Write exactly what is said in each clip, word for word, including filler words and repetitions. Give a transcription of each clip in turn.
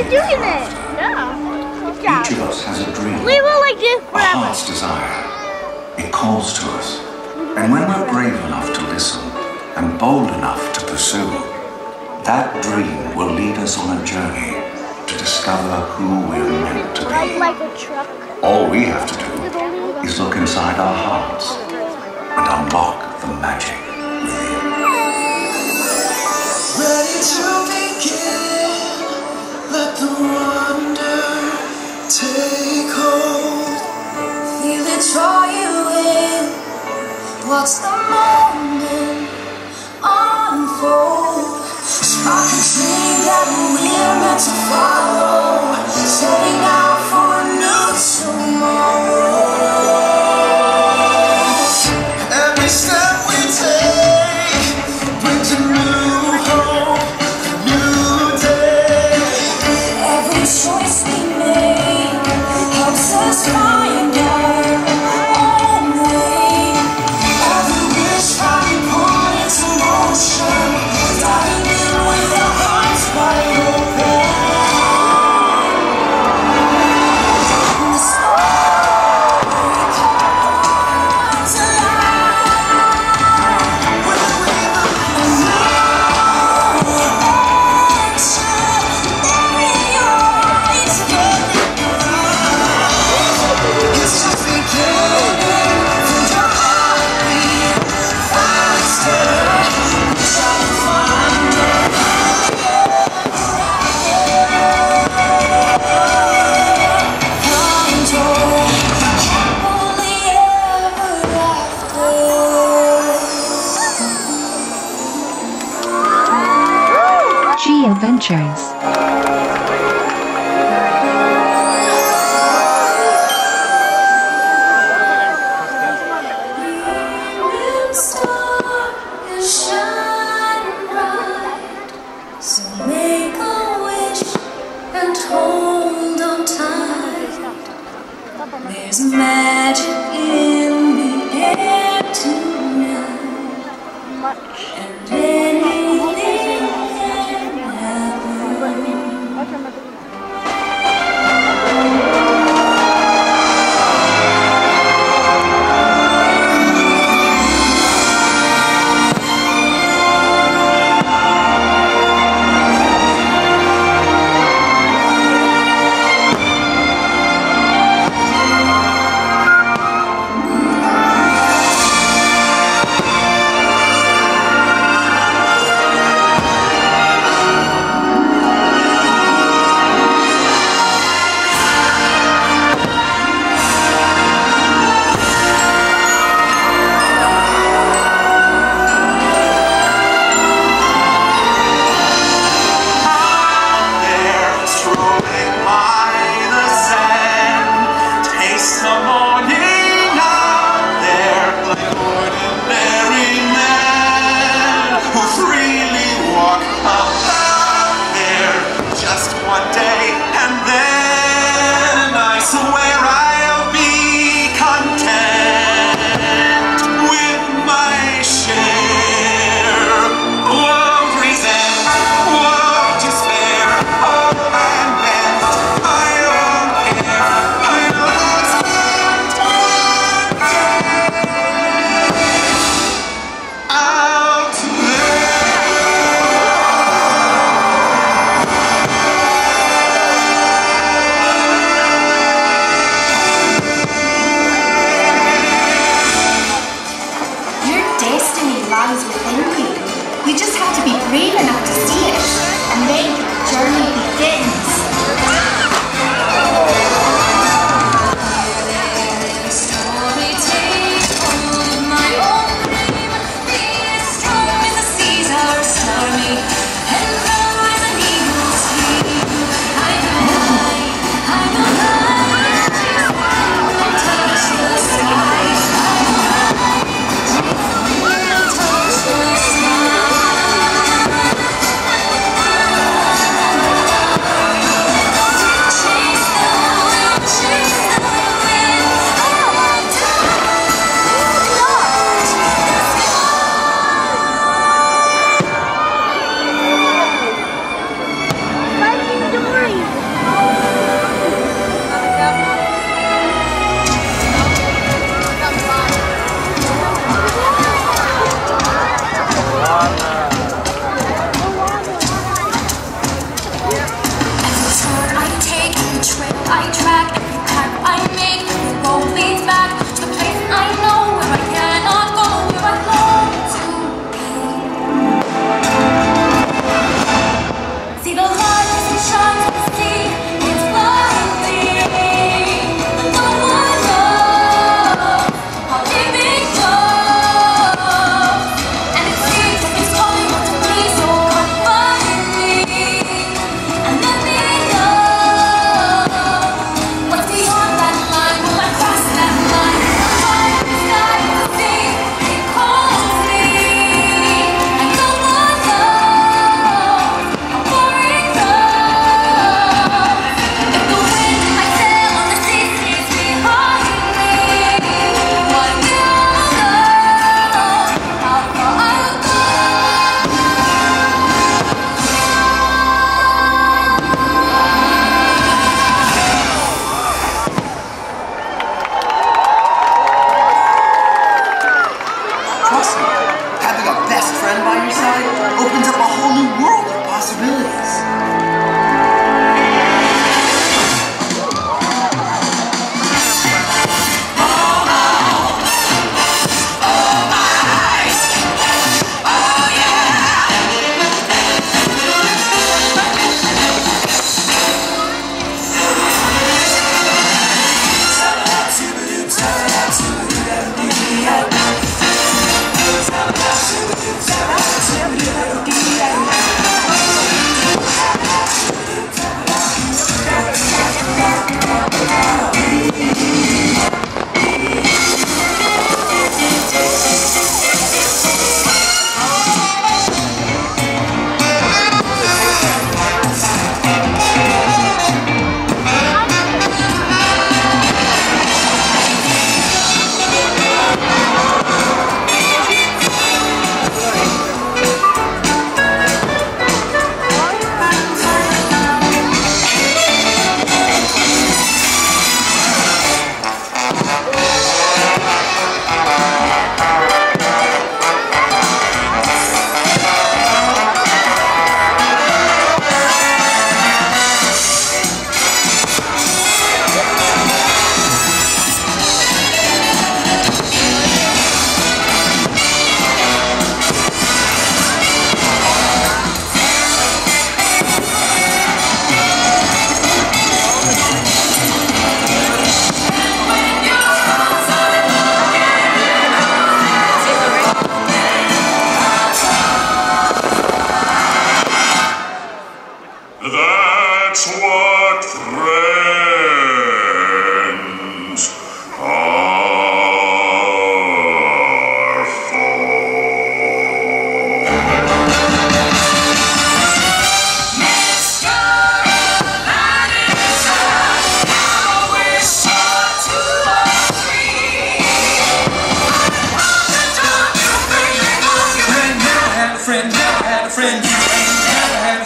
he's doing it. Yeah. Good job. Each of us has a dream. We will like this A forever. heart's desire. It calls to us. And when we're brave enough to listen and bold enough to pursue, that dream will lead us on a journey to discover who we're meant to be. Like a truck. All we have to do is look inside our hearts and unlock the magic within. Ready to begin, let the wonder take hold. Feel it draw you in, watch the moment unfold. Spark a dream that we're meant to follow, setting out for a new tomorrow. Every step we take brings a new hope, a new day. Every choice we make helps us find our own way. Every wish I put into motion, diving in with our hearts wide open. The story comes alive when we believe in new action. Bury your eyes It's just beginning. Feel your heartbeat faster. Try to find it. Control. Happily ever after. GioVentures. Star is shining bright, so make a wish and hold on tight. There's magic in the air tonight, and anything can happen.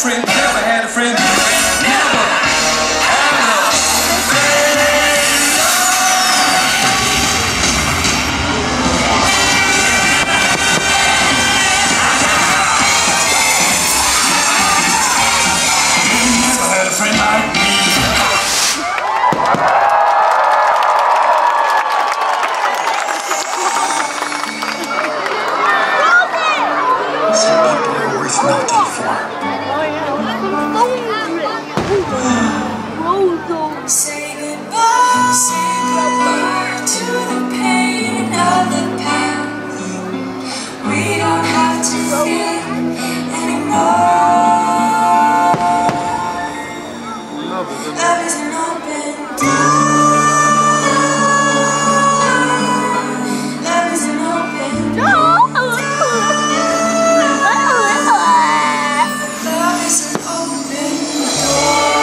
friend, never had a friend, never had a friend. Never had a friend like me. Some people are worth melting for. Say goodbye, say goodbye to the pain of the past. We don't have to fear anymore. Love is an open door. Love is an open door. Love is an open door.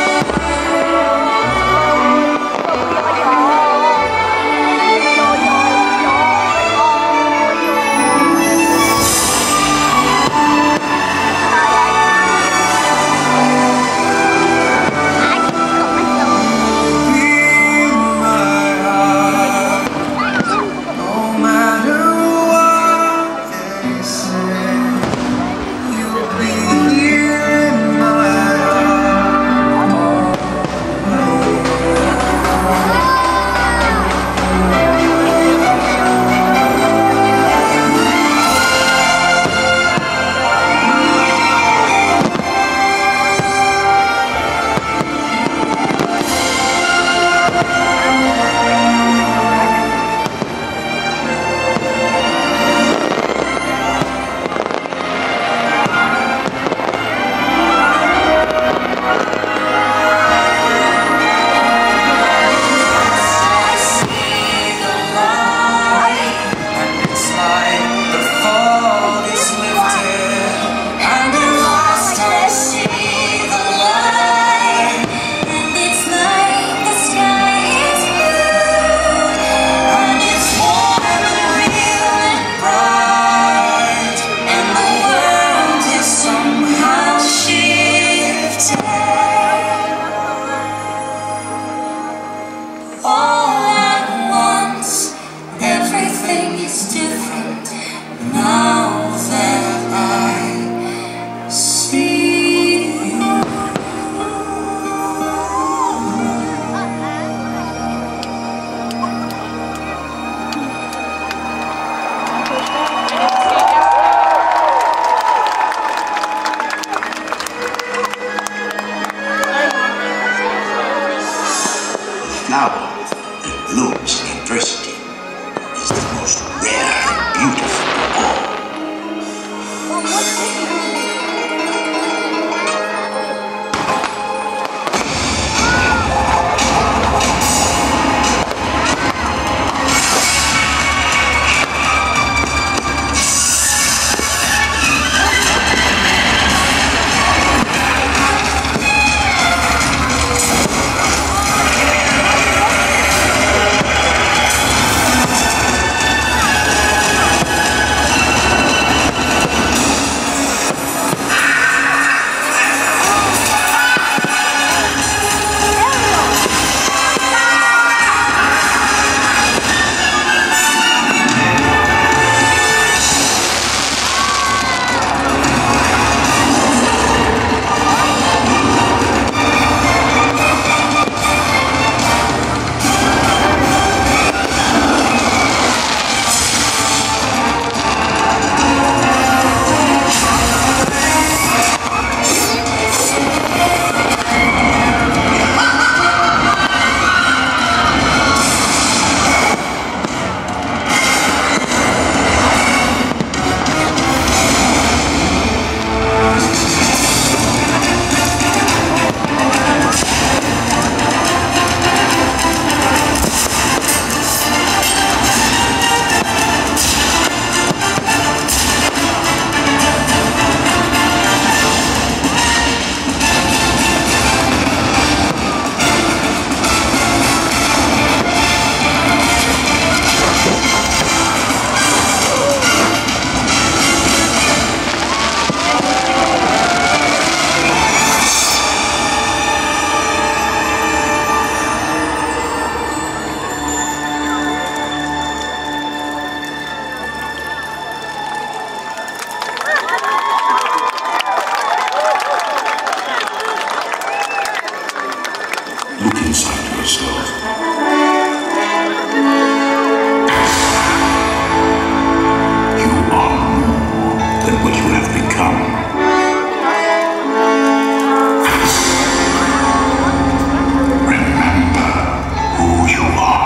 Flower that blooms in adversity is the most rare and beautiful of all. inside yourself. You are more than what you have become. Remember who you are.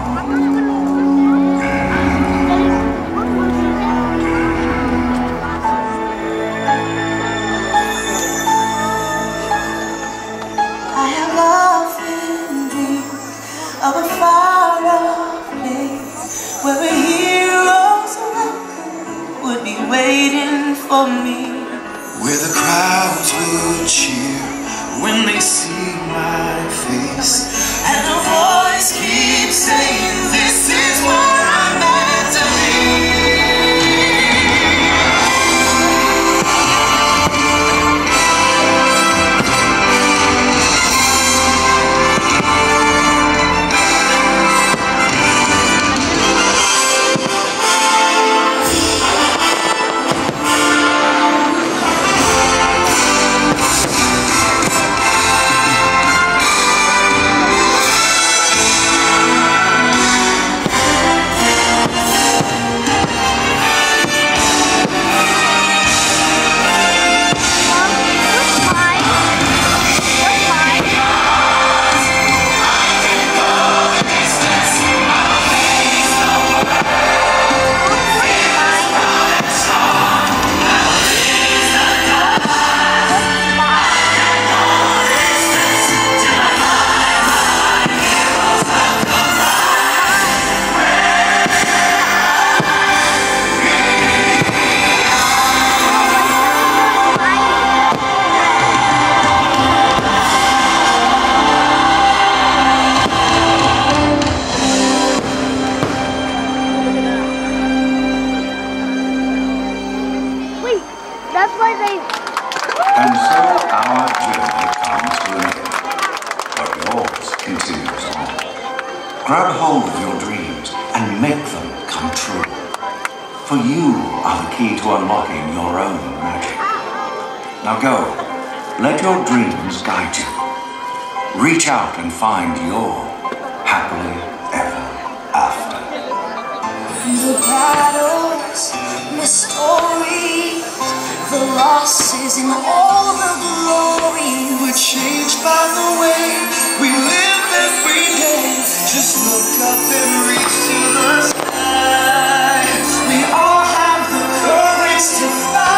Of a far-off place where a hero's welcome would be waiting for me, where the crowds will cheer when they see my face, and a voice keeps saying, "This is where I'm meant to be." That's why they... And so our journey comes to an end. But yours continues on. Grab hold of your dreams and make them come true. For you are the key to unlocking your own magic. Now go, let your dreams guide you. Reach out and find your happily ever after. The battles, the stories, the losses and all the glory. we're changed by the way we live every day. Just look up and reach to the sky. We all have the courage to fly.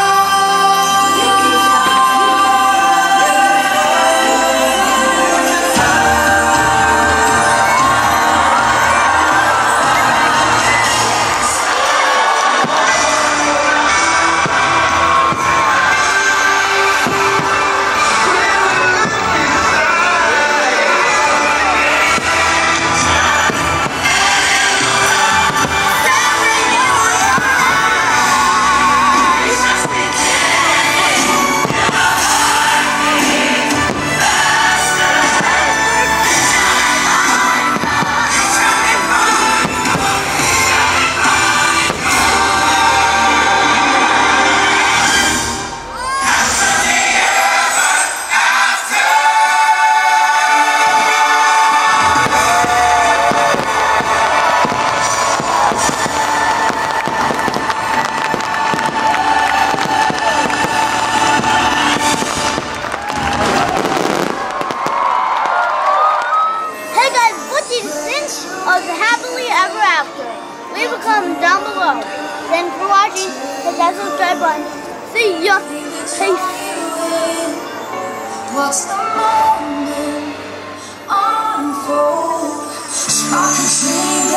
Of the happily ever after. Leave a comment down below. Thanks for watching. Hit that subscribe button. See ya. Peace. What's the moment unfold? Spark a dream.